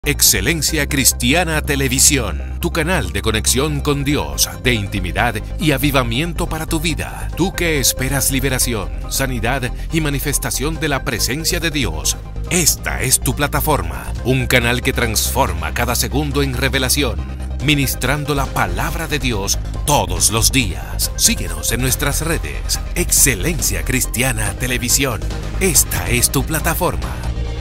Excelencia Cristiana Televisión, tu canal de conexión con Dios, de intimidad y avivamiento para tu vida. Tú que esperas liberación, sanidad y manifestación de la presencia de Dios. Esta es tu plataforma, un canal que transforma cada segundo en revelación, ministrando la palabra de Dios todos los días. Síguenos en nuestras redes. Excelencia Cristiana Televisión. Esta es tu plataforma.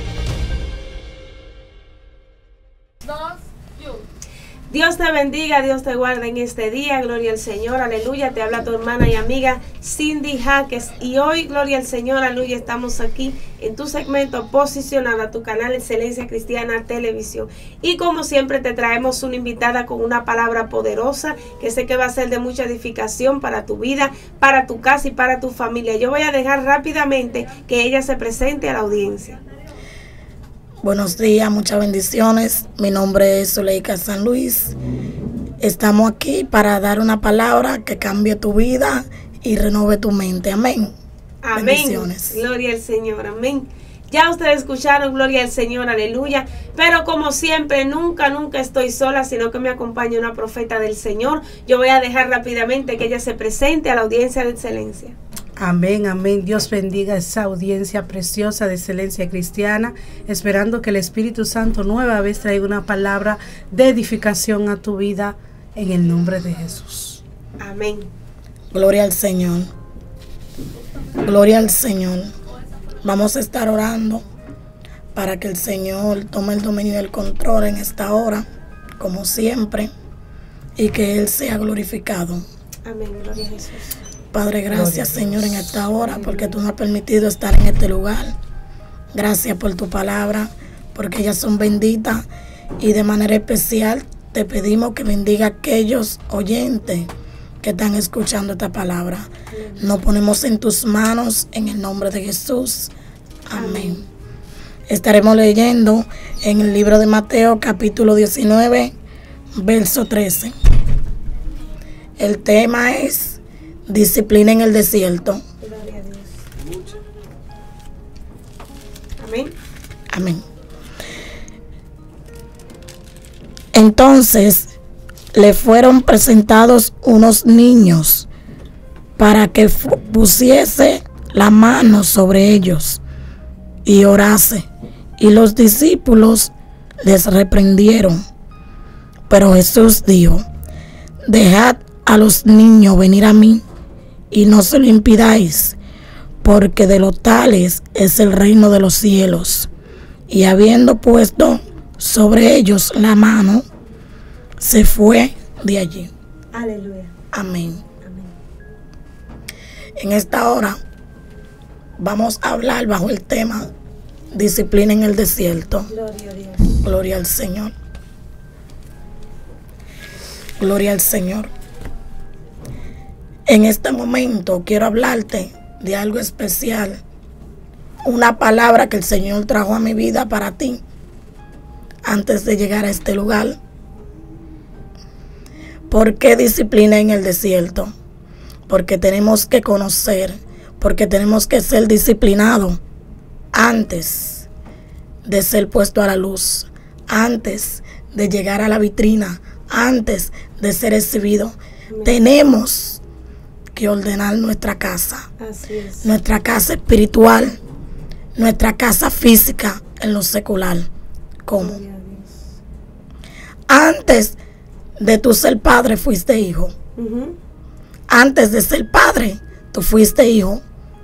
Dios te bendiga, Dios te guarde en este día, gloria al Señor, aleluya. Te habla tu hermana y amiga Cindy Jaques y hoy, gloria al Señor, aleluya, estamos aquí en tu segmento Posicionado, a tu canal Excelencia Cristiana Televisión. Y como siempre te traemos una invitada con una palabra poderosa que sé que va a ser de mucha edificación para tu vida, para tu casa y para tu familia. Yo voy a dejar rápidamente que ella se presente a la audiencia. Buenos días, muchas bendiciones. Mi nombre es Zuleika San Luis. Estamos aquí para dar una palabra que cambie tu vida y renove tu mente. Amén. Amén. Bendiciones. Gloria al Señor. Amén. Ya ustedes escucharon, gloria al Señor, aleluya. Pero como siempre, nunca estoy sola, sino que me acompaña una profeta del Señor. Yo voy a dejar rápidamente que ella se presente a la audiencia de excelencia. Amén, amén. Dios bendiga esa audiencia preciosa de Excelencia Cristiana, esperando que el Espíritu Santo nueva vez traiga una palabra de edificación a tu vida en el nombre de Jesús. Amén. Gloria al Señor. Gloria al Señor. Vamos a estar orando para que el Señor tome el dominio y el control en esta hora, como siempre, y que Él sea glorificado. Amén. Gloria a Jesús. Padre, gracias Señor en esta hora porque tú nos has permitido estar en este lugar. Gracias por tu palabra, porque ellas son benditas y de manera especial te pedimos que bendiga a aquellos oyentes que están escuchando esta palabra. Nos ponemos en tus manos en el nombre de Jesús. Amén. Estaremos leyendo en el libro de Mateo capítulo 19, verso 13. El tema es disciplina en el desierto. Gloria a Dios. Amén. Amén. Entonces le fueron presentados unos niños para que pusiese la mano sobre ellos y orase. Y los discípulos les reprendieron. Pero Jesús dijo: dejad a los niños venir a mí y no se lo impidáis, porque de los tales es el reino de los cielos. Y habiendo puesto sobre ellos la mano, se fue de allí. Aleluya. Amén. Amén. En esta hora vamos a hablar bajo el tema disciplina en el desierto. Gloria a Dios. Gloria al Señor. Gloria al Señor. En este momento quiero hablarte de algo especial, una palabra que el Señor trajo a mi vida para ti antes de llegar a este lugar. ¿Por qué disciplina en el desierto? Porque tenemos que conocer, porque tenemos que ser disciplinados antes de ser puesto a la luz, antes de llegar a la vitrina, antes de ser exhibido. Tenemos que ordenar nuestra casa. Así es. Nuestra casa espiritual, nuestra casa física en lo secular. ¿Cómo? Gloria a Dios. Antes de tú ser padre, fuiste hijo. Antes de ser padre, tú fuiste hijo.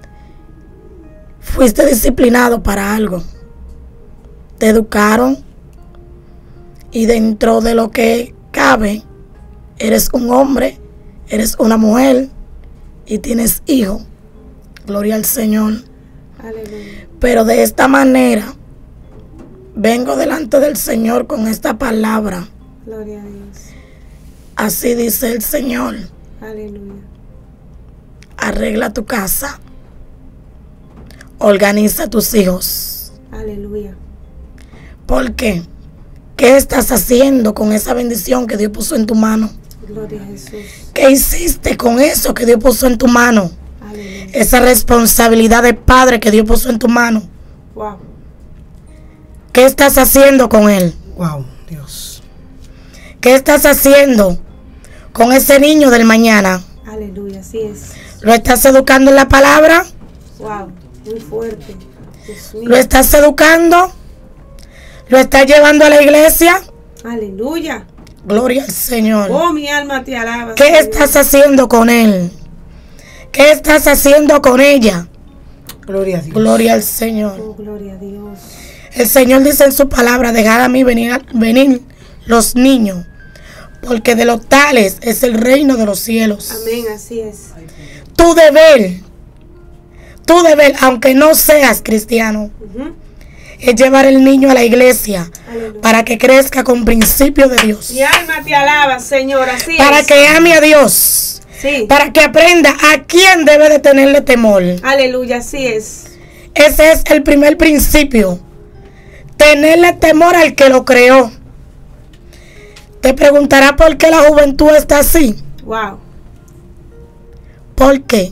Fuiste disciplinado para algo. Te educaron. Y dentro de lo que cabe, eres un hombre, eres una mujer y tienes hijo. Gloria al Señor. Aleluya. Pero de esta manera vengo delante del Señor con esta palabra. Gloria a Dios. Así dice el Señor: Aleluya. arregla tu casa, organiza a tus hijos. Aleluya. ¿Por qué? ¿Qué estás haciendo con esa bendición que Dios puso en tu mano? Gloria a Jesús. ¿Qué hiciste con eso que Dios puso en tu mano? Aleluya. Esa responsabilidad de padre que Dios puso en tu mano. Wow. ¿Qué estás haciendo con él? Wow, Dios. ¿Qué estás haciendo con ese niño del mañana? Aleluya, así es. ¿Lo estás educando en la palabra? Wow, muy fuerte. Dios mío. ¿Lo estás educando? ¿Lo estás llevando a la iglesia? Aleluya. Gloria al Señor. Oh, mi alma te alaba. ¿Qué Señor. estás haciendo con él? ¿Qué estás haciendo con ella? Gloria a Dios. Gloria al Señor. Oh, gloria a Dios. El Señor dice en su palabra, dejad a mí venir los niños, porque de los tales es el reino de los cielos. Amén, así es. Tu deber, aunque no seas cristiano, es llevar el niño a la iglesia. Aleluya. Para que crezca con principios de Dios. Mi alma te alaba, Señor, así Para es. que ame a Dios. Sí. Para que aprenda a quién debe de tenerle temor. Aleluya, así es. Ese es el primer principio. Tenerle temor al que lo creó. Te preguntará por qué la juventud está así. Wow. ¿Por qué?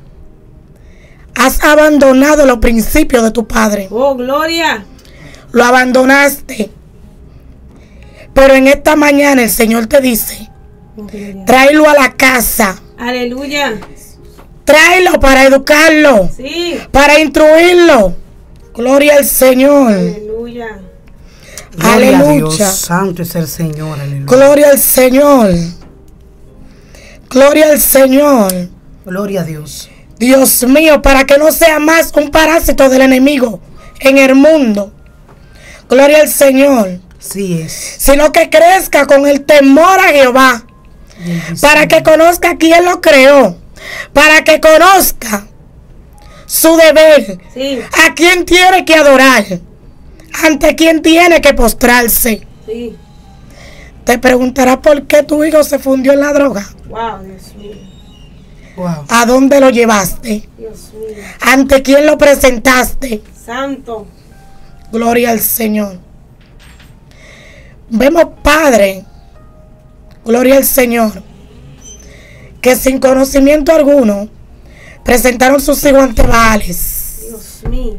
Has abandonado los principios de tu padre. Oh, gloria. Lo abandonaste. Pero en esta mañana el Señor te dice, Oh, gloria. tráelo a la casa. Aleluya. Tráelo para educarlo. Sí. Para instruirlo. Gloria al Señor. Aleluya. Gloria a Aleluya. Dios. Santo es el Señor. Aleluya. Gloria al Señor. Gloria al Señor. Gloria a Dios. Dios mío, para que no sea más un parásito del enemigo en el mundo. Gloria al Señor. Sí es. Sino que crezca con el temor a Jehová. Y el Para que discernimiento. conozca quién lo creó. Para que conozca su deber. Sí. A quién tiene que adorar. Ante quién tiene que postrarse. Sí. Te preguntarás por qué tu hijo se fundió en la droga. Wow, Dios mío. Wow. ¿A dónde lo llevaste? Dios mío. ¿Ante quién lo presentaste? Santo. Gloria al Señor. Vemos, Padre, gloria al Señor, que sin conocimiento alguno presentaron sus hijos ante Baales. Dios mío.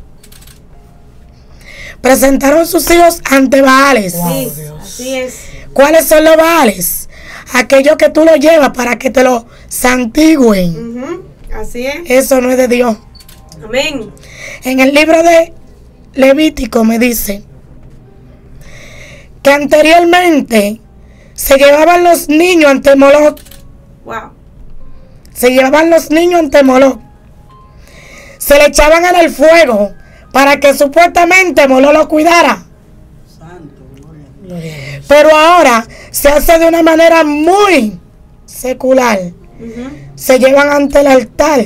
Presentaron sus hijos ante Baales. Wow, Sí, Dios. así es. ¿Cuáles son los Baales? Aquellos que tú lo llevas para que te lo santigüen. Ujú. Así es. Eso no es de Dios. Amén. En el libro de Levítico me dice que anteriormente se llevaban los niños ante Moloc. Wow. Se llevaban los niños ante Moloc. Se le echaban en el fuego para que supuestamente Moloc lo cuidara. Pero ahora se hace de una manera muy secular. Ujú. Se llevan ante el altar.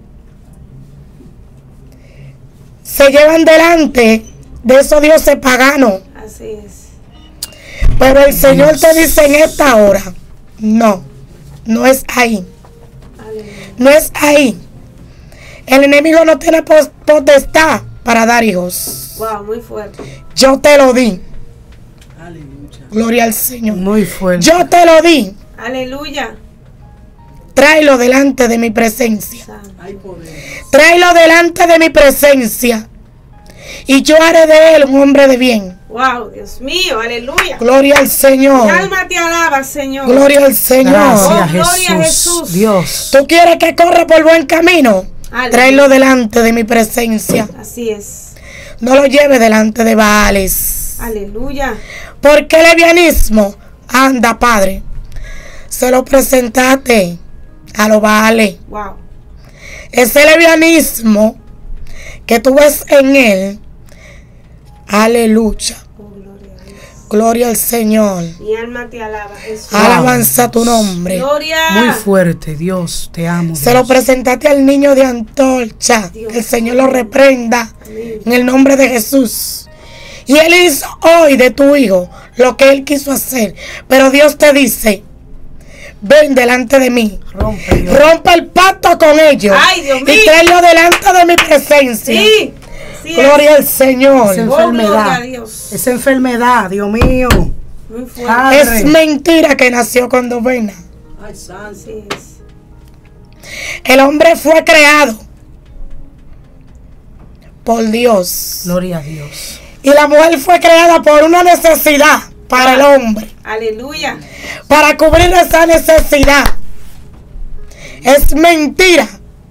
Se llevan delante de esos dioses paganos. Así es. Pero el Señor te dice en esta hora, no, no es ahí. Aleluya. No es ahí. El enemigo no tiene potestad para dar hijos. Wow, muy fuerte. Yo te lo di. Gloria al Señor. Muy fuerte. Yo te lo di. Aleluya. Tráelo delante de mi presencia. Santo. Tráelo delante de mi presencia. Y yo haré de él un hombre de bien. Wow, Dios mío. Aleluya. Gloria al Mi Señor. alma te alaba, Señor. Gloria al Señor. Gracias, Oh, gloria a Jesús. Jesús. Dios. ¿Tú quieres que corra por buen camino? Aleluya. Tráelo delante de mi presencia. Así es. No lo lleve delante de Baales. Aleluya. ¿Por qué levianismo? Anda, Padre. Se lo presentaste a los Baales. Wow. Ese levianismo que tú ves en él. Aleluya. Oh, gloria a Dios. Gloria al Señor. Mi alma te alaba, Jesús. Alabanza tu nombre. Gloria. Muy fuerte. Dios, te amo. Se lo Dios. presentaste al niño de Antorcha. Dios. Que el Señor lo reprenda Amén. en el nombre de Jesús. Y Él hizo hoy de tu hijo lo que Él quiso hacer. Pero Dios te dice, ven delante de mí. Rompe, Dios. Rompa el pacto con ellos. Ay, Dios mío. Y tráelo delante de mi presencia. Sí. Así Gloria al Esa Señor. Oh, gloria a enfermedad. Dios. Esa enfermedad, Dios mío. Muy fuerte. Padre. Es mentira que nació con dos venas. Así es. El hombre fue creado por Dios. Gloria a Dios. Y la mujer fue creada por una necesidad para el hombre. Aleluya. Para cubrir esa necesidad. Es mentira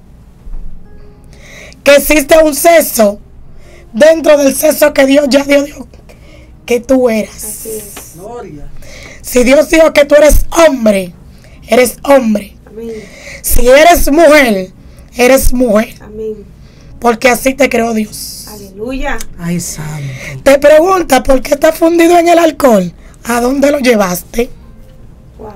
que existe un sexo dentro del sexo que Dios ya dio que tú eras. Así es. Si Dios dijo que tú eres hombre, eres hombre. Amén. Si eres mujer, eres mujer. Amén. Porque así te creó Dios. Aleluya. Ay, santo. Te pregunta por qué está fundido en el alcohol. ¿A dónde lo llevaste? Wow.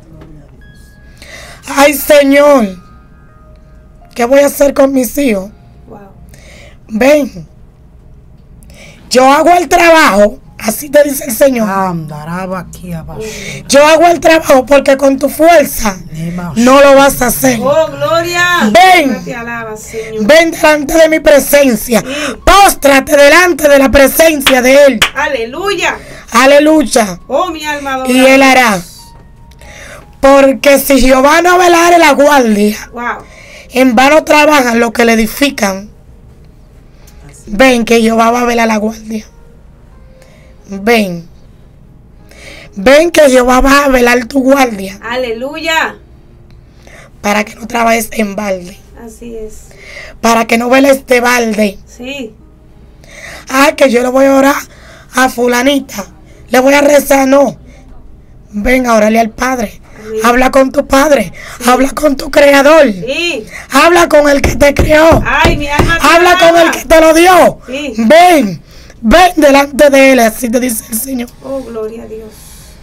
Ay, Señor, ¿qué voy a hacer con mis hijos? Wow. Ven, yo hago el trabajo, así te dice el Señor. Andaraba aquí abajo. Yo hago el trabajo porque con tu fuerza no lo vas a hacer. Oh, gloria. Ven. Te alaba, Señor. Ven delante de mi presencia. Sí. Póstrate delante de la presencia de Él. Aleluya. Aleluya. Oh, mi alma adora. Y Él hará. Porque si Jehová no velare la guardia, Wow. en vano trabajan los que le edifican. Ven que Jehová va a velar la guardia. Ven. Ven que Jehová va a velar tu guardia. Aleluya. Para que no trabajes en balde. Así es. Para que no veles de balde. Sí. Ah, que yo le voy a orar a fulanita. Le voy a rezar, no. Ven a orarle al Padre. Amén. Habla con tu Padre. Habla con tu Creador. Sí. Habla con el que te creó. Ay, mi alma te Habla con alaba. el que te lo dio. Sí. Ven. Ven delante de Él. Así te dice el Señor. Oh, gloria a Dios.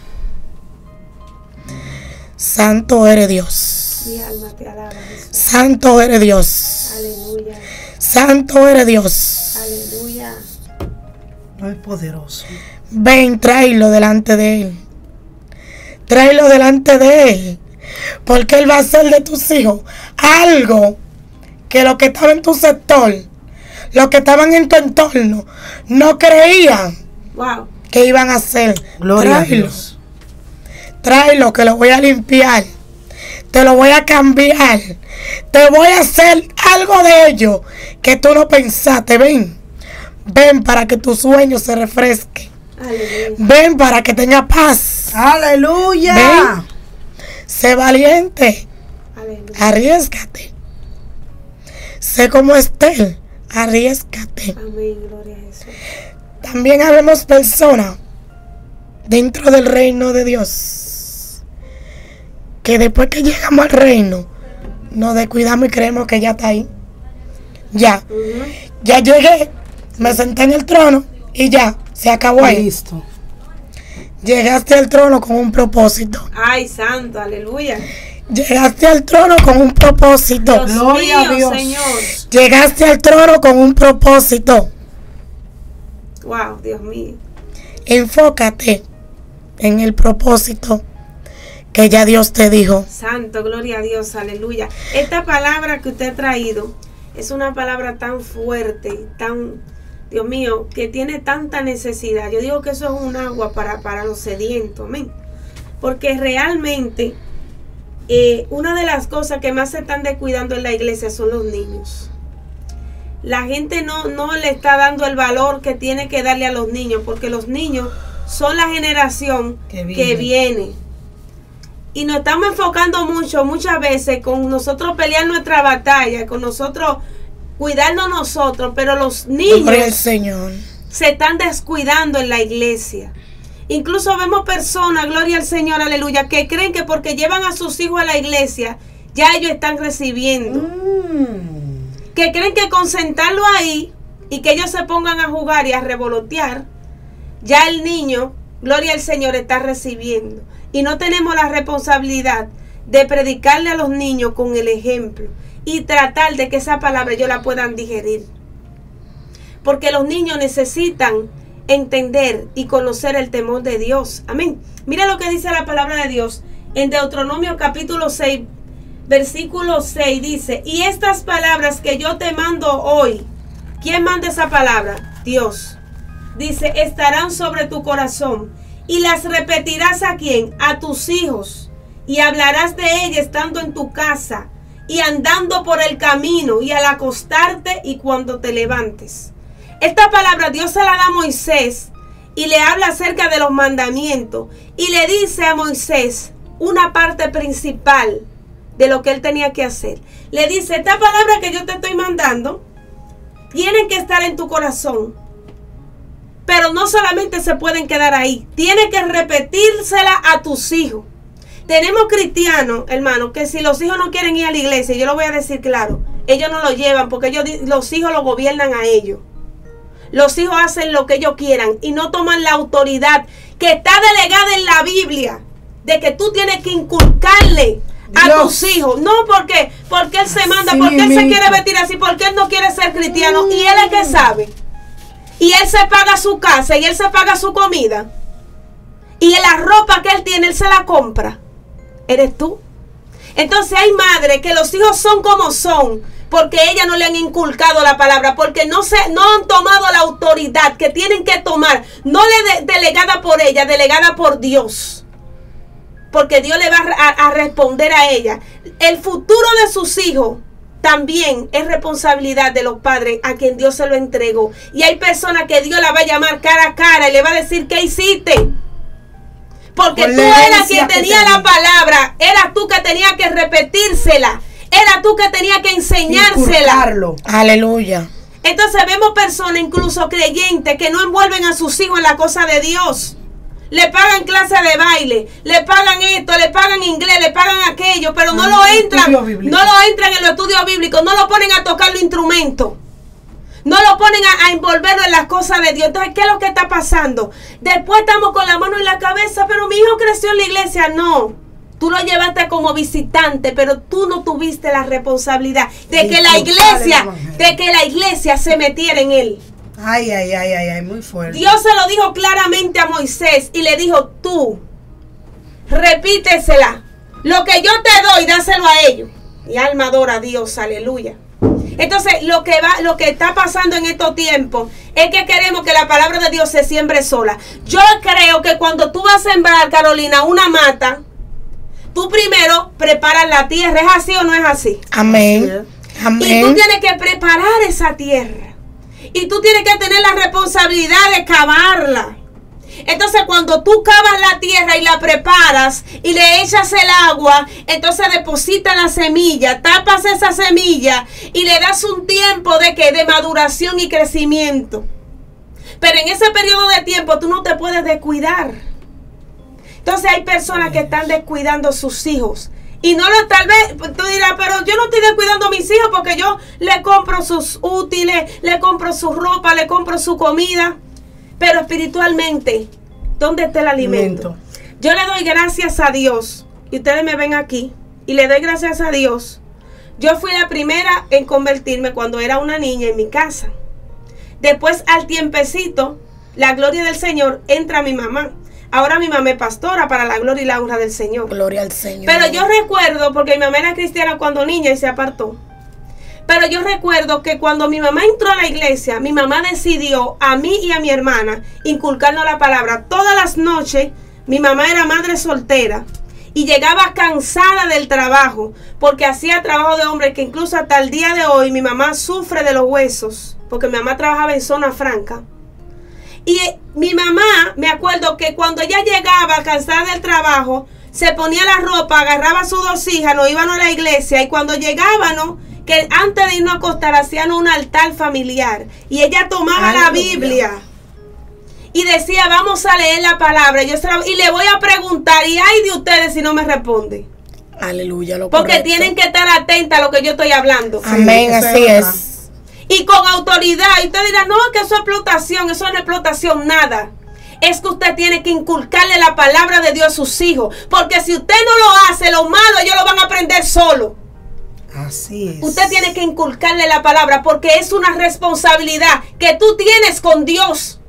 Santo eres Dios. Mi alma te alaba, Jesús. Santo eres Dios. Aleluya. Santo eres Dios. Aleluya. No es poderoso. Ven, tráelo delante de Él. Tráelo delante de Él. Porque Él va a hacer de tus hijos algo que los que estaban en tu sector, los que estaban en tu entorno, no creían Wow. que iban a hacer. Gloria a Tráelo. Dios. Tráelo que lo voy a limpiar. Te lo voy a cambiar. Te voy a hacer algo de ello que tú no pensaste. Ven. Ven para que tu sueño se refresque. Aleluya. Ven para que tenga paz. Aleluya. Ven. Sé valiente. Aleluya. Arriésgate. Sé como Estel. Arriésgate. Amén. Gloria a Jesús. También habemos personas dentro del reino de Dios que después que llegamos al reino nos descuidamos y creemos que ya está ahí. Ya. Ujú. Ya llegué. Me senté en el trono y ya. Se acabó ahí. Listo. Llegaste al trono con un propósito. Ay, santo. Aleluya. Llegaste al trono con un propósito. Dios Gloria a mío, Dios. Señor. Llegaste al trono con un propósito. Wow, Dios mío. Enfócate en el propósito que ya Dios te dijo. Santo, gloria a Dios, aleluya. Esta palabra que usted ha traído es una palabra tan fuerte, tan, Dios mío, que tiene tanta necesidad. Yo digo que eso es un agua para los sedientos, amén. Porque realmente una de las cosas que más se están descuidando en la iglesia son los niños. La gente no le está dando el valor que tiene que darle a los niños, porque los niños son la generación que viene. Y nos estamos enfocando muchas veces con nosotros pelear nuestra batalla, con nosotros cuidarnos nosotros, pero los Gloria al niños Señor. se están descuidando en la iglesia. Incluso vemos personas, gloria al Señor, aleluya, que creen que porque llevan a sus hijos a la iglesia, ya ellos están recibiendo. Que creen que con sentarlo ahí y que ellos se pongan a jugar y a revolotear, ya el niño, gloria al Señor, está recibiendo. Y no tenemos la responsabilidad de predicarle a los niños con el ejemplo y tratar de que esa palabra ellos la puedan digerir. Porque los niños necesitan entender y conocer el temor de Dios. Amén. Mira lo que dice la palabra de Dios en Deuteronomio capítulo 6, versículo 6 dice: y estas palabras que yo te mando hoy, ¿quién manda esa palabra? Dios. Dice, estarán sobre tu corazón y las repetirás ¿a quién? A tus hijos, y hablarás de ellas estando en tu casa y andando por el camino y al acostarte y cuando te levantes. Esta palabra Dios se la da a Moisés y le habla acerca de los mandamientos y le dice a Moisés una parte principal de lo que él tenía que hacer. Le dice, esta palabra que yo te estoy mandando tienen que estar en tu corazón, pero no solamente se pueden quedar ahí, tienes que repetírsela a tus hijos. Tenemos cristianos, hermanos, que si los hijos no quieren ir a la iglesia, yo lo voy a decir claro, ellos no lo llevan porque los hijos lo gobiernan a ellos. Los hijos hacen lo que ellos quieran y no toman la autoridad que está delegada en la Biblia de que tú tienes que inculcarle a tus hijos. No porque él se manda, porque él se quiere vestir así, porque él no quiere ser cristiano y él es que sabe. Y él se paga su casa y él se paga su comida. Y la ropa que él tiene, él se la compra. ¿Eres tú? Entonces hay madres que los hijos son como son porque ellas no le han inculcado la palabra, porque no han tomado la autoridad que tienen que tomar, no delegada por ella, delegada por Dios, porque Dios le va a responder a ella. El futuro de sus hijos también es responsabilidad de los padres a quien Dios se lo entregó. Y hay personas que Dios la va a llamar cara a cara y le va a decir, ¿qué hiciste? Porque tú eras quien tenía la palabra, eras tú que tenías que repetírsela, eras tú que tenías que enseñársela. Aleluya. Entonces vemos personas, incluso creyentes, que no envuelven a sus hijos en la cosa de Dios. Le pagan clases de baile, le pagan esto, le pagan inglés, le pagan aquello, pero no lo entran en los estudios bíblicos, no lo ponen a tocar los instrumentos. No lo ponen a envolverlo en las cosas de Dios. Entonces, ¿qué es lo que está pasando? Después estamos con la mano en la cabeza, pero mi hijo creció en la iglesia. No, tú lo llevaste como visitante, pero tú no tuviste la responsabilidad de que la iglesia se metiera en él. Ay, muy fuerte. Dios se lo dijo claramente a Moisés y le dijo, tú, repítesela. Lo que yo te doy, dáselo a ellos. Mi alma adora a Dios, aleluya. Entonces, lo que está pasando en estos tiempos es que queremos que la palabra de Dios se siembre sola. Yo creo que cuando tú vas a sembrar, Carolina, una mata, tú primero preparas la tierra. ¿Es así o no es así? Amén. Amén. Y tú tienes que preparar esa tierra. Y tú tienes que tener la responsabilidad de cavarla. Entonces cuando tú cavas la tierra y la preparas y le echas el agua, entonces depositas la semilla, tapas esa semilla y le das un tiempo de maduración y crecimiento. Pero en ese periodo de tiempo tú no te puedes descuidar. Entonces hay personas que están descuidando a sus hijos. Y tal vez tú dirás, pero yo no estoy descuidando a mis hijos porque yo le compro sus útiles, le compro su ropa, le compro su comida. Pero espiritualmente, ¿dónde está el alimento? Yo le doy gracias a Dios. Y ustedes me ven aquí. Y le doy gracias a Dios. Yo fui la primera en convertirme cuando era una niña en mi casa. Después, al tiempecito, la gloria del Señor, entra mi mamá. Ahora mi mamá es pastora para la gloria y la honra del Señor. Gloria al Señor. Pero yo recuerdo, porque mi mamá era cristiana cuando niña y se apartó. Pero yo recuerdo que cuando mi mamá entró a la iglesia, mi mamá decidió a mí y a mi hermana inculcarnos la palabra. Todas las noches, mi mamá era madre soltera y llegaba cansada del trabajo, porque hacía trabajo de hombre que incluso hasta el día de hoy mi mamá sufre de los huesos, porque mi mamá trabajaba en zona franca. Y mi mamá, me acuerdo que cuando ella llegaba cansada del trabajo, se ponía la ropa, agarraba a sus dos hijas, nos íbamos a la iglesia y cuando llegábamos, que antes de irnos a acostar hacían un altar familiar y ella tomaba la Biblia y decía, vamos a leer la palabra, y le voy a preguntar, y ay de ustedes si no me responde. Aleluya, lo porque correcto. Tienen que estar atentas a lo que yo estoy hablando. Amén, así es. Y con autoridad. Y usted dirá, no, que eso es explotación. Eso no es explotación, nada. Es que usted tiene que inculcarle la palabra de Dios a sus hijos, porque si usted no lo hace, lo malo ellos lo van a aprender solo. Así es. Usted tiene que inculcarle la palabra porque es una responsabilidad que tú tienes con Dios.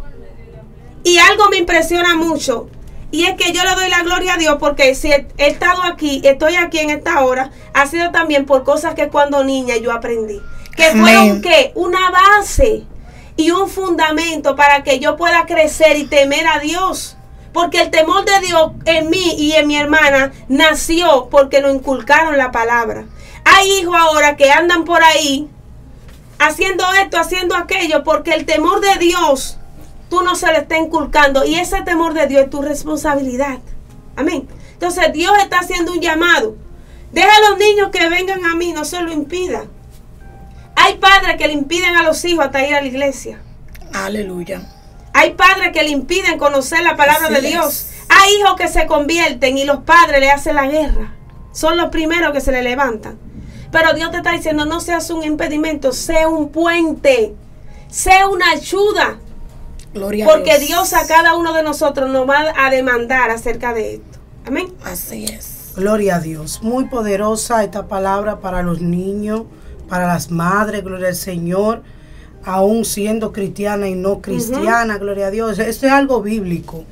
Y algo me impresiona mucho, y es que yo le doy la gloria a Dios porque si he estado aquí, estoy aquí en esta hora, ha sido también por cosas que cuando niña yo aprendí. Que fueron ¿qué? Una base y un fundamento para que yo pueda crecer y temer a Dios. Porque el temor de Dios en mí y en mi hermana nació porque nos inculcaron la palabra. Hay hijos ahora que andan por ahí haciendo esto, haciendo aquello, porque el temor de Dios tú no se le está inculcando, y ese temor de Dios es tu responsabilidad. Amén. Entonces Dios está haciendo un llamado. Deja a los niños que vengan a mí, no se lo impida. Hay padres que le impiden a los hijos hasta ir a la iglesia. Aleluya. Hay padres que le impiden conocer la palabra de Dios. Hay hijos que se convierten y los padres le hacen la guerra. Son los primeros que se le levantan. Pero Dios te está diciendo, no seas un impedimento, sé un puente, sé una ayuda. Gloria porque a Dios. Dios a cada uno de nosotros nos va a demandar acerca de esto. Amén. Así es. Gloria a Dios. Muy poderosa esta palabra para los niños, para las madres, gloria al Señor, aún siendo cristiana y no cristiana, gloria a Dios. Esto es algo bíblico,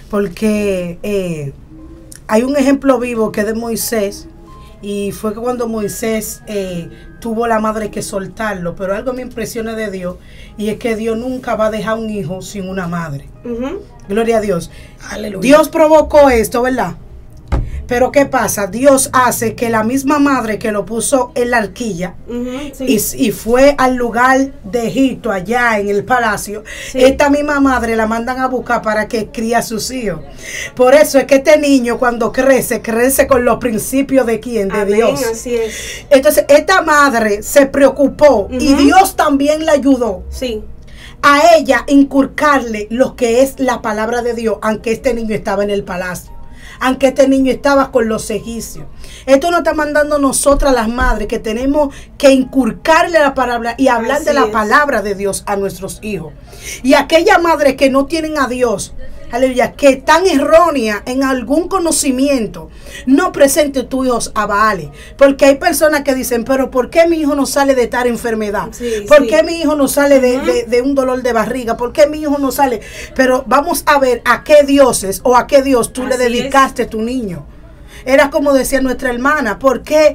porque hay un ejemplo vivo que es de Moisés, y fue que cuando Moisés tuvo la madre que soltarlo, pero algo me impresiona de Dios, y es que Dios nunca va a dejar un hijo sin una madre. Gloria a Dios. Aleluya. Dios provocó esto, ¿verdad? Pero ¿qué pasa? Dios hace que la misma madre que lo puso en la arquilla y fue al lugar de Egipto, allá en el palacio, esta misma madre la mandan a buscar para que críe a sus hijos. Por eso es que este niño cuando crece con los principios de ¿quién? De Dios. Así es. Entonces esta madre se preocupó y Dios también la ayudó. Sí. A ella inculcarle lo que es la palabra de Dios, aunque este niño estaba en el palacio, aunque este niño estaba con los egipcios. Esto nos está mandando nosotras las madres, que tenemos que inculcarle la palabra y hablar Así de la es. palabra de Dios a nuestros hijos. Y aquellas madres que no tienen a Dios, aleluya, que están erróneas en algún conocimiento, no presente tus hijos a Baales. Porque hay personas que dicen, pero ¿por qué mi hijo no sale de tal enfermedad? Sí, ¿Por sí. qué mi hijo no sale de un dolor de barriga? ¿Por qué mi hijo no sale? Pero vamos a ver a qué dioses o a qué Dios tú le Así dedicaste a tu niño. Era como decía nuestra hermana, ¿por qué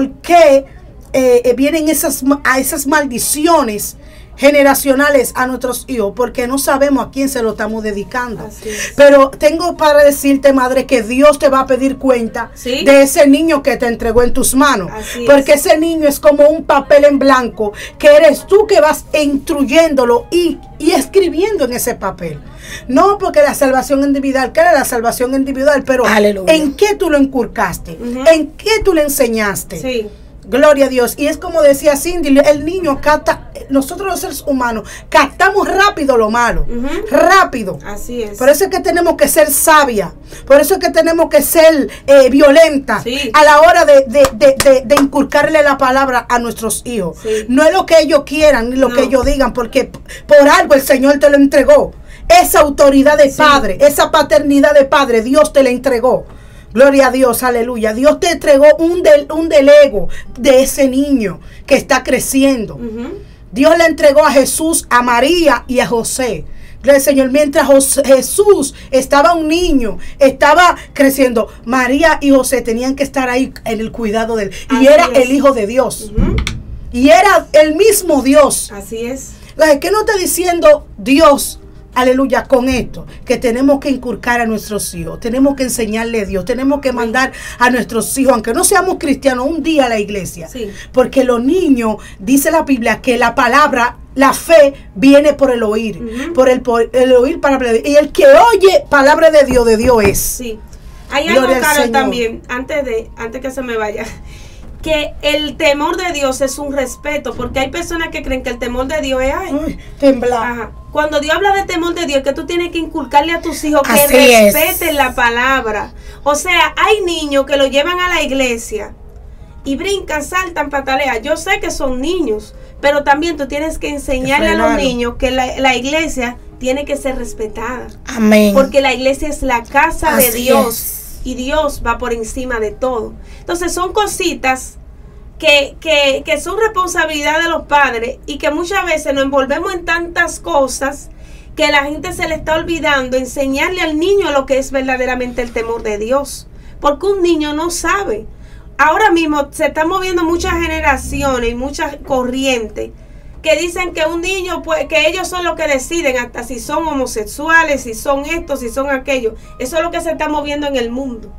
vienen esas maldiciones generacionales a nuestros hijos? Porque no sabemos a quién se lo estamos dedicando. Así es. Pero tengo para decirte, madre, que Dios te va a pedir cuenta ¿Sí? de ese niño que te entregó en tus manos. Así porque es. ese niño es como un papel en blanco, que eres tú que vas instruyéndolo y escribiendo en ese papel. No porque la salvación individual, que era la salvación individual, pero Aleluya. ¿en qué tú lo inculcaste? ¿En qué tú le enseñaste? Sí. Gloria a Dios. Y es como decía Cindy, el niño capta, nosotros los seres humanos captamos rápido lo malo, rápido. Así es. Por eso es que tenemos que ser sabia, por eso es que tenemos que ser violenta Sí. a la hora de inculcarle la palabra a nuestros hijos. Sí. No es lo que ellos quieran ni lo No. que ellos digan, porque por algo el Señor te lo entregó. Esa autoridad de padre, esa paternidad de padre, Dios te la entregó. Gloria a Dios, aleluya. Dios te entregó un delego de ese niño que está creciendo. Dios le entregó a Jesús, a María y a José. Gloria al Señor. Mientras Jesús estaba un niño, estaba creciendo, María y José tenían que estar ahí en el cuidado de él. Y Así era es. el Hijo de Dios. Y era el mismo Dios. Así es. ¿Qué no está diciendo Dios? Aleluya, con esto, que tenemos que inculcar a nuestros hijos, tenemos que enseñarle a Dios, tenemos que mandar a nuestros hijos, aunque no seamos cristianos, un día a la iglesia. Sí. Porque los niños, dice la Biblia, que la palabra, la fe, viene por el oír, por el oír palabra de Dios. Y el que oye palabra de Dios es. Sí. Hay Gloria algo, al Carol, Señor. también, antes que se me vaya, que el temor de Dios es un respeto, porque hay personas que creen que el temor de Dios es Uy, temblar. Ajá. Cuando Dios habla de temor de Dios, que tú tienes que inculcarle a tus hijos que Así es. respeten la palabra. O sea, hay niños que lo llevan a la iglesia y brincan, saltan, patalean. Yo sé que son niños, pero también tú tienes que enseñarle a los Frenarlo. niños que la iglesia tiene que ser respetada. Amén. Porque la iglesia es la casa de Así Dios. es. Y Dios va por encima de todo. Entonces son cositas que son responsabilidad de los padres, y que muchas veces nos envolvemos en tantas cosas que la gente se le está olvidando enseñarle al niño lo que es verdaderamente el temor de Dios. Porque un niño no sabe. Ahora mismo se están moviendo muchas generaciones y muchas corrientes que dicen que un niño, pues, que ellos son los que deciden hasta si son homosexuales, si son estos, si son aquellos. Eso es lo que se está moviendo en el mundo.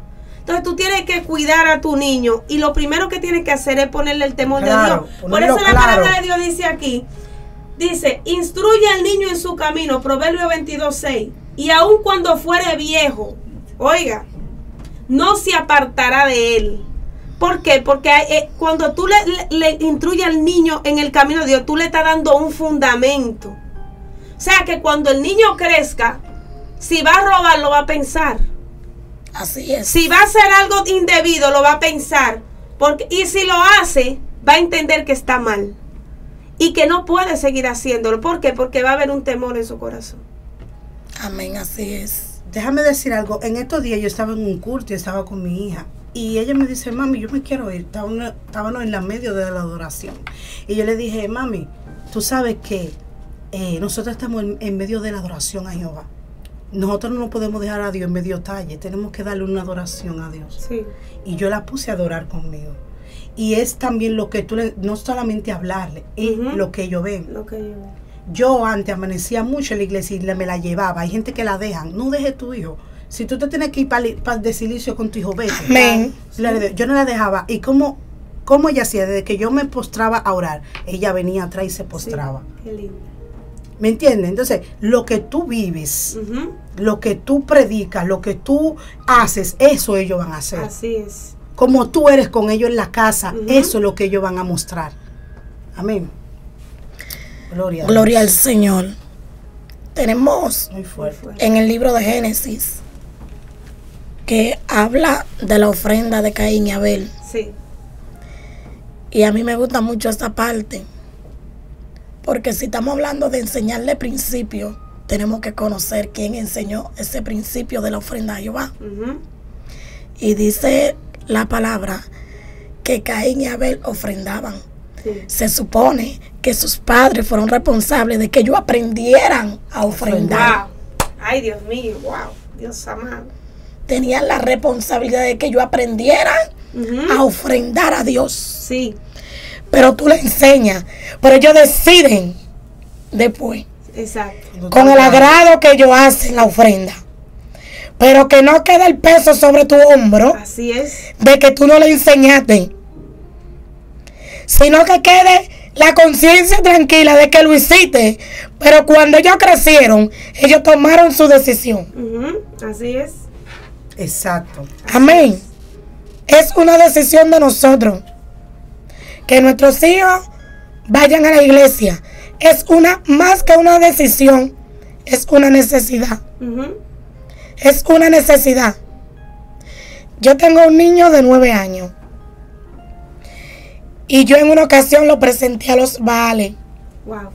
Entonces tú tienes que cuidar a tu niño y lo primero que tienes que hacer es ponerle el temor de Dios. Por eso la palabra de Dios dice aquí, dice, instruye al niño en su camino, Proverbios 22:6, y aun cuando fuere viejo, oiga, no se apartará de él. ¿Por qué? Porque cuando tú le instruyes al niño en el camino de Dios, tú le estás dando un fundamento. O sea que cuando el niño crezca, si va a robar, lo va a pensar. Así es. Si va a hacer algo indebido, lo va a pensar. Y si lo hace, va a entender que está mal. Y que no puede seguir haciéndolo. ¿Por qué? Porque va a haber un temor en su corazón. Amén, así es. Déjame decir algo. En estos días yo estaba en un culto y estaba con mi hija. Y ella me dice, mami, yo me quiero ir. Estábamos en la medio de la adoración. Y yo le dije, mami, tú sabes que nosotros estamos en medio de la adoración a Jehová. Nosotros no podemos dejar a Dios en medio talle. Tenemos que darle una adoración a Dios. Sí. Y yo la puse a adorar conmigo. Y es también lo que tú no solamente hablarle, es lo que ellos ven. Lo que ellos ven. Yo antes amanecía mucho en la iglesia y me la llevaba. Hay gente que la dejan. No deje tu hijo. Si tú te tienes que ir para de silicio con tu hijo, vete. Amén. Yo no la dejaba. Y como ella hacía, desde que yo me postraba a orar, ella venía atrás y se postraba. Sí, qué lindo. ¿Me entiendes? Entonces, lo que tú vives, lo que tú predicas, lo que tú haces, eso ellos van a hacer. Así es. Como tú eres con ellos en la casa, eso es lo que ellos van a mostrar. Amén. Gloria al Señor. Tenemos muy fuerte en el libro de Génesis que habla de la ofrenda de Caín y Abel. Sí. Y a mí me gusta mucho esta parte. Porque si estamos hablando de enseñarle principios, tenemos que conocer quién enseñó ese principio de la ofrenda a Jehová. Y dice la palabra que Caín y Abel ofrendaban. Sí. Se supone que sus padres fueron responsables de que ellos aprendieran a ofrendar. Wow. Ay, Dios mío, wow. Dios amado. Tenían la responsabilidad de que ellos aprendieran a ofrendar a Dios. Sí. Pero tú le enseñas, pero ellos deciden después. Exacto. Con el agrado que ellos hacen la ofrenda. Pero que no quede el peso sobre tu hombro. Así es. De que tú no le enseñaste. Sino que quede la conciencia tranquila de que lo hiciste. Pero cuando ellos crecieron, ellos tomaron su decisión. Así es. Exacto. Amén. Es una decisión de nosotros. Que nuestros hijos vayan a la iglesia. Es más que una decisión. Es una necesidad. Es una necesidad. Yo tengo un niño de 9 años. Y yo en una ocasión lo presenté a los Baales. Wow.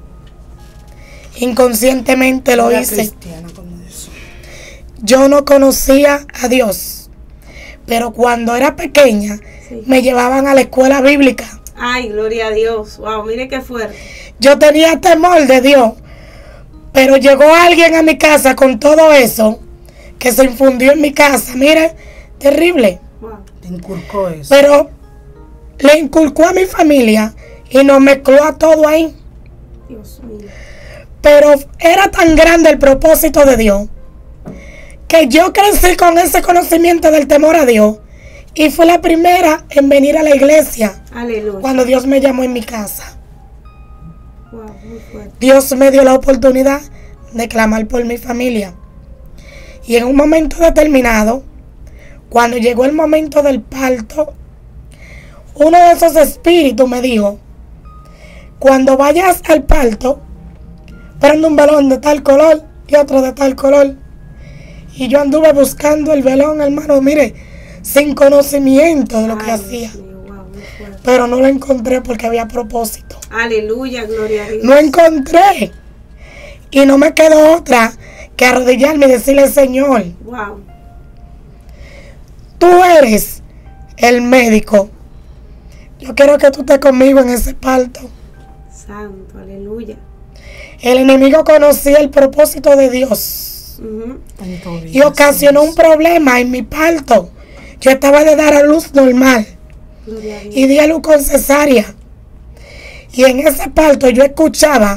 Inconscientemente lo hice. Cristiana, como eso. Yo no conocía a Dios. Pero cuando era pequeña, me llevaban a la escuela bíblica. Ay, gloria a Dios. Wow, mire qué fuerte. Yo tenía temor de Dios. Pero llegó alguien a mi casa con todo eso que se infundió en mi casa. Mire, terrible. Wow. Te inculcó eso. Pero le inculcó a mi familia y nos mezcló a todo ahí. Dios mío. Pero era tan grande el propósito de Dios que yo crecí con ese conocimiento del temor a Dios y fui la primera en venir a la iglesia. Aleluya. Cuando Dios me llamó en mi casa. Wow, muy fuerte. Dios me dio la oportunidad de clamar por mi familia. Y en un momento determinado, cuando llegó el momento del parto, uno de esos espíritus me dijo, cuando vayas al parto, prende un velón de tal color y otro de tal color. Y yo anduve buscando el velón, hermano, mire, sin conocimiento de lo que hacía. Dios mío, wow, muy fuerte. Pero no lo encontré porque había propósito. Aleluya, gloria a Dios. No encontré. Y no me quedó otra que arrodillarme y decirle, Señor, Wow. tú eres el médico. Yo quiero que tú estés conmigo en ese parto. Santo, aleluya. El enemigo conocía el propósito de Dios y ocasionó un problema en mi parto. Yo estaba de dar a luz normal Gloria a Dios. y di a luz con cesárea. Y en ese parto yo escuchaba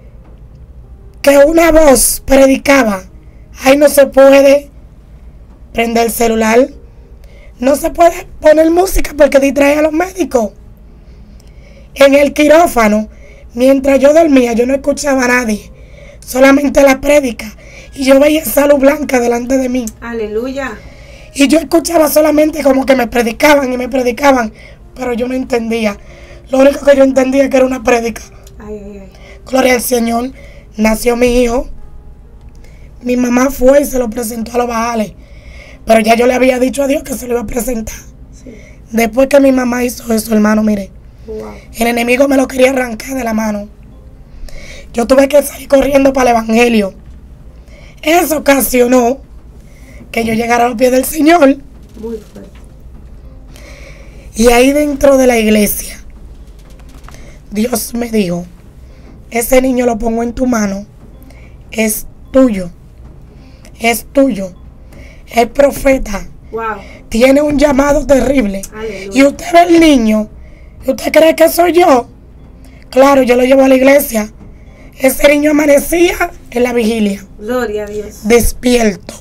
que una voz predicaba, ahí no se puede prende el celular. No se puede poner música porque distrae a los médicos. En el quirófano, mientras yo dormía, yo no escuchaba a nadie, solamente la prédica. Y yo veía esa luz blanca delante de mí. Aleluya. Y yo escuchaba solamente como que me predicaban, pero yo no entendía. Lo único que yo entendía es que era una prédica. Gloria al Señor. Nació mi hijo. Mi mamá fue y se lo presentó a los Baales. Pero ya yo le había dicho a Dios que se lo iba a presentar. Sí. Después que mi mamá hizo eso, hermano, mire. Wow. El enemigo me lo quería arrancar de la mano. Yo tuve que salir corriendo para el evangelio. Eso ocasionó que yo llegara a los pies del Señor. Muy fuerte. Y ahí dentro de la iglesia, Dios me dijo, ese niño lo pongo en tu mano, es tuyo, es tuyo, es profeta, Wow. tiene un llamado terrible. Aleluya. Y usted ve el niño, y usted cree que soy yo. Claro, yo lo llevo a la iglesia. Ese niño amanecía en la vigilia, Gloria a Dios. despierto.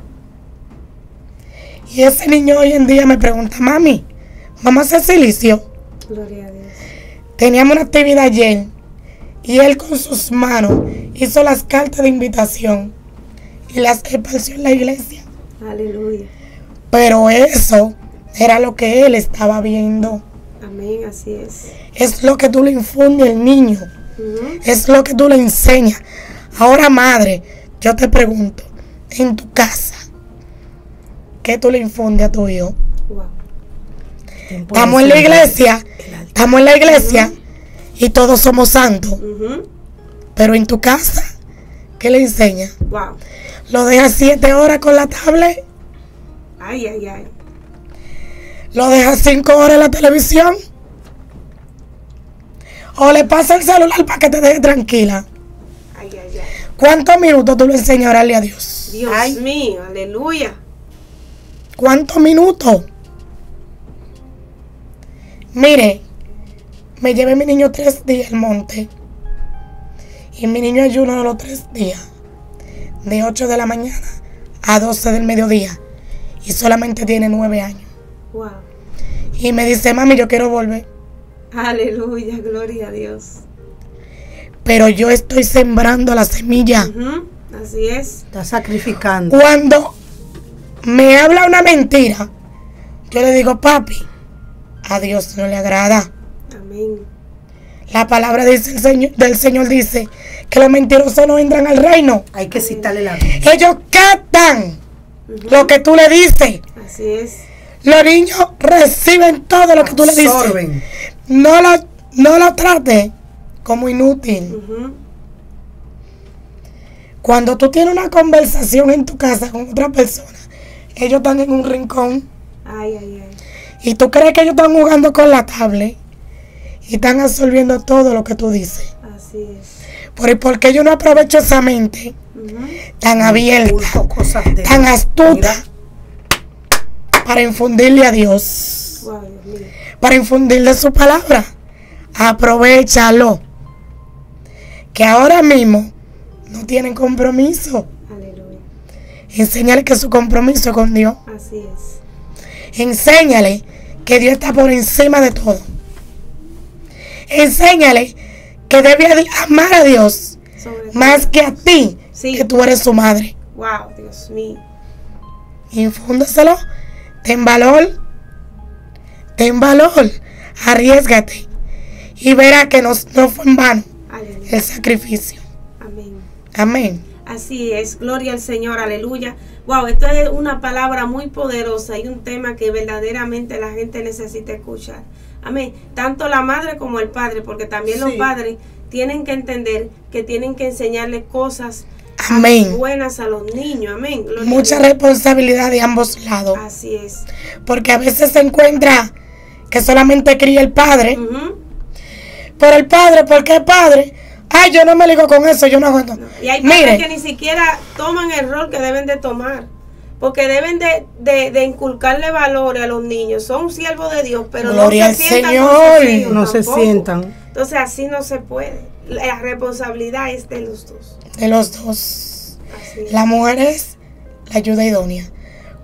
Y ese niño hoy en día me pregunta, mami, ¿vamos a hacer silicio? Gloria a Dios. Teníamos una actividad ayer y él con sus manos hizo las cartas de invitación y las esparció en la iglesia. Aleluya. Pero eso era lo que él estaba viendo. Amén, así es. Es lo que tú le infundes al niño. Ujú. Es lo que tú le enseñas. Ahora, madre, yo te pregunto, en tu casa, ¿qué tú le infundes a tu hijo? Wow. Estamos en la iglesia y todos somos santos. Ujú. Pero en tu casa, ¿qué le enseñas? Wow. ¿Lo dejas 7 horas con la tablet? Ay, ay, ay. ¿Lo dejas 5 horas en la televisión? ¿O le pasa el celular para que te deje tranquila? Ay, ay, ay. ¿Cuántos minutos tú le enseñas a orarle a Dios? Dios Ay. mío, aleluya. ¿Cuántos minutos? Mire, me llevé mi niño 3 días al monte. Y mi niño ayuno los 3 días. De 8 de la mañana a 12 del mediodía. Y solamente tiene 9 años. Wow. Y me dice, mami, yo quiero volver. Aleluya, gloria a Dios. Pero yo estoy sembrando la semilla. Ujú. Así es. Está sacrificando. Cuando me habla una mentira, yo le digo, papi, a Dios no le agrada. Amén. La palabra dice del Señor dice que los mentirosos no entran al reino. Hay que citarle la Biblia. Ellos captan Ujú. lo que tú le dices. Así es. Los niños reciben todo lo que tú le dices. Absorben. No lo trates como inútil. Ujú. Cuando tú tienes una conversación en tu casa con otra persona, ellos están en un rincón Ay, ay, ay. y tú crees que ellos están jugando con la tablet y están absorbiendo todo lo que tú dices. Así es. ¿Por qué yo no aprovecho esa mente Ujú. tan abierta, Oculto cosas de tan astuta, Mira, para infundirle a Dios, Wow, Dios mío. para infundirle su palabra? Aprovechalo. Que ahora mismo no tienen compromiso. Aleluya. Enséñale que su compromiso es con Dios. Así es. Enséñale que Dios está por encima de todo. Enséñale que debe amar a Dios Sobre más todo. que a ti, Sí. que tú eres su madre. Wow, Dios mío. Infúndaselo, ten valor, arriésgate y verá que no fue en vano Aleluya. el sacrificio. Amén. Amén. Así es, gloria al Señor, aleluya. Wow, esto es una palabra muy poderosa y un tema que verdaderamente la gente necesita escuchar. Amén. Tanto la madre como el padre, porque también los Sí. padres tienen que entender que tienen que enseñarle cosas Amén. buenas a los niños. Amén. Gloria a Mucha Dios. responsabilidad de ambos lados. Así es. Porque a veces se encuentra que solamente cría el padre. Ujú. Pero el padre, ¿por qué padre? Ay, yo no me ligo con eso, yo no hago esto. Y hay padres que Mire, ni siquiera toman el rol que deben de tomar. Porque deben de inculcarle valores a los niños. Son siervos de Dios, pero Gloria no se al sientan Señor. con sus hijos no se tampoco. sientan. Entonces así no se puede. La responsabilidad es de los dos. de los dos. Así es. La mujer es la ayuda idónea.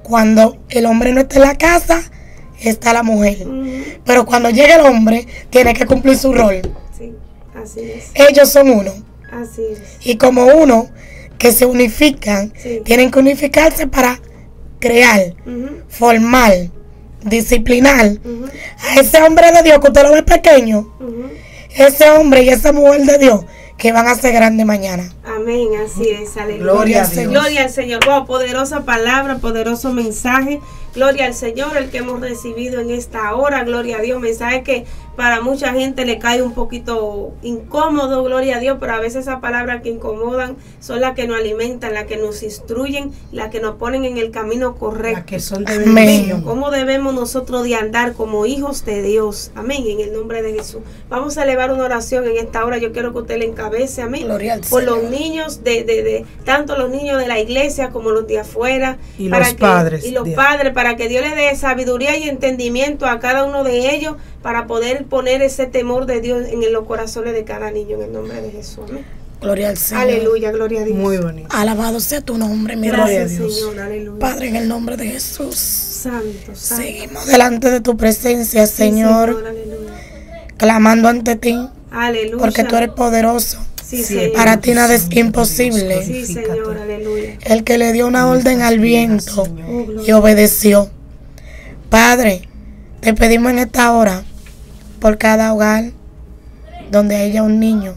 cuando el hombre no está en la casa, está la mujer. Pero cuando llega el hombre, tiene que cumplir su rol. Sí, así es. Ellos son uno. Así es. Y como uno que se unifican, Sí. tienen que unificarse para crear, formar, disciplinar a ese hombre de Dios que usted lo ve pequeño, ese hombre y esa mujer de Dios que van a ser grandes mañana. Amén, así es, aleluya. Gloria a Dios. Gloria al Señor. Wow, poderosa palabra, poderoso mensaje. Gloria al Señor, el que hemos recibido en esta hora. Gloria a Dios. Mensaje que para mucha gente le cae un poquito incómodo, gloria a Dios, pero a veces esas palabras que incomodan son las que nos alimentan, las que nos instruyen, las que nos ponen en el camino correcto. Las que son de Amén. bendición. ¿Cómo debemos nosotros de andar como hijos de Dios? Amén, en el nombre de Jesús. Vamos a elevar una oración en esta hora. Yo quiero que usted le encabece, amén. Gloria al Por Señor. los niños, tanto los niños de la iglesia como los de afuera. Y los padres. Y los padres, para que Dios les dé sabiduría y entendimiento a cada uno de ellos, para poder poner ese temor de Dios en los corazones de cada niño, en el nombre de Jesús. Amén. Gloria al Señor. Aleluya, gloria a Dios. Muy bonito. Alabado sea tu nombre, mi Gloria a Gracias, Dios. Señor, aleluya. Padre, en el nombre de Jesús. Santo, santo. Seguimos delante de tu presencia, Sí, Señor, aleluya. clamando ante ti, Aleluya. porque tú eres poderoso. Sí, Sí, Señor. Para ti nada es imposible. Sí, Señor, aleluya. El que le dio una orden al viento Oh, gloria. y obedeció. Padre, te pedimos en esta hora por cada hogar donde haya un niño,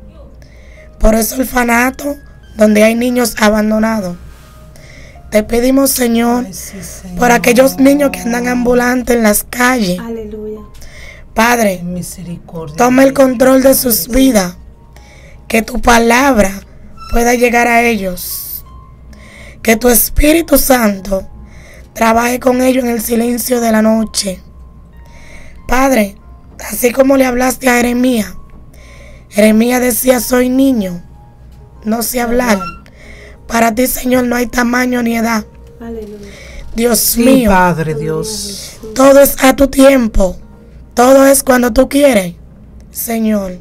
por ese orfanato donde hay niños abandonados. Te pedimos, Señor, Ay, sí, Señor. por aquellos niños que andan ambulantes en las calles. Aleluya. Padre, Misericordia. toma el control de sus vidas, que tu palabra pueda llegar a ellos, que tu Espíritu Santo trabaje con ellos en el silencio de la noche. Padre, así como le hablaste a Jeremías, Jeremías decía: soy niño, no sé hablar. Para ti, Señor, no hay tamaño ni edad. Aleluya. Dios Sí, mío, Padre Dios. todo es a tu tiempo, todo es cuando tú quieres, Señor.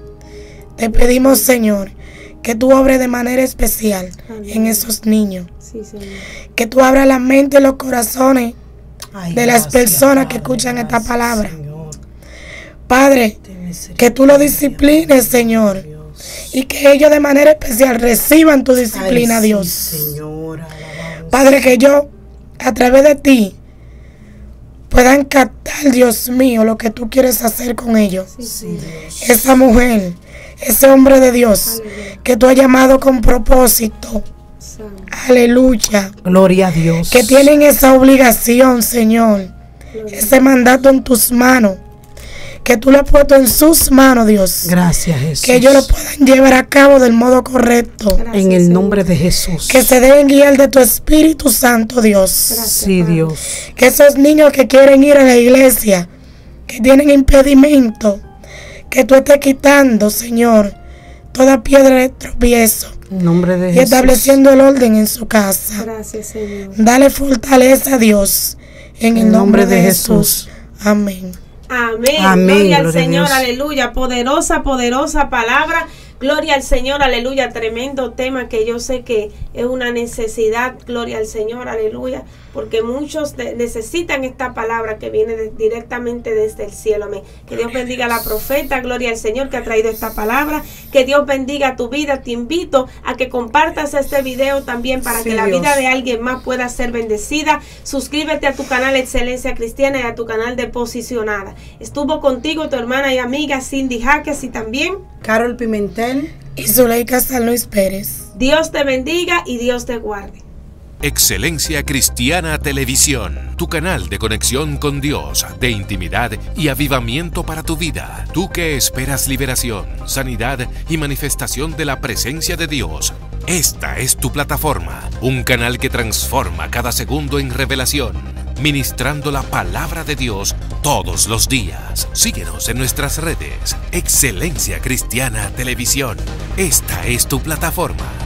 Te pedimos, Señor, que tú obres de manera especial en esos niños, Sí, Señor. que tú abras la mente y los corazones Ay, de las gracias, personas que Padre, escuchan esta gracias, palabra. Señor. Padre, Ten misericordia, que tú lo disciplines, Señor, Dios. y que ellos de manera especial reciban tu disciplina, Ay, sí, Dios. Señor, alabanza. Padre, que yo, a través de ti, puedan captar, Dios mío, lo que tú quieres hacer con ellos. Sí, Dios. Esa mujer, ese hombre de Dios, Aleluya. que tú has llamado con propósito. Santo. Aleluya. Gloria a Dios. Que tienen esa obligación, Señor. Gloria. Ese mandato en tus manos. Que tú lo has puesto en sus manos, Dios. Gracias, Jesús. Que ellos lo puedan llevar a cabo del modo correcto. Gracias, En el Señor. nombre de Jesús. Que se deben guiar de tu Espíritu Santo, Dios. Gracias, Sí, Padre. Dios. Que esos niños que quieren ir a la iglesia, que tienen impedimento, que tú estés quitando, Señor, toda piedra de tropiezo En nombre de y Jesús. estableciendo el orden en su casa. Gracias, Señor. Dale fortaleza a Dios en el nombre de Jesús. Amén. Amén. Amén, Gloria al gloria a Señor, Dios. aleluya. Poderosa, poderosa palabra. Gloria al Señor, aleluya. Tremendo tema que yo sé que es una necesidad. Gloria al Señor, aleluya. Porque muchos necesitan esta palabra que viene directamente desde el cielo. Amén. Que Dios bendiga a la profeta. Gloria al Señor que ha traído esta palabra. Que Dios bendiga tu vida. Te invito a que compartas este video también para Sí, que la Dios. vida de alguien más pueda ser bendecida. Suscríbete a tu canal Excelencia Cristiana y a tu canal de Posicionada. Estuvo contigo tu hermana y amiga Cindy Jaques y también Carol Pimentel. Y Zuleika San Luis Pérez. Dios te bendiga y Dios te guarde. Excelencia Cristiana Televisión, tu canal de conexión con Dios, de intimidad y avivamiento para tu vida. Tú que esperas liberación, sanidad y manifestación de la presencia de Dios. Esta es tu plataforma, un canal que transforma cada segundo en revelación, ministrando la palabra de Dios todos los días. Síguenos en nuestras redes. Excelencia Cristiana Televisión. Esta es tu plataforma.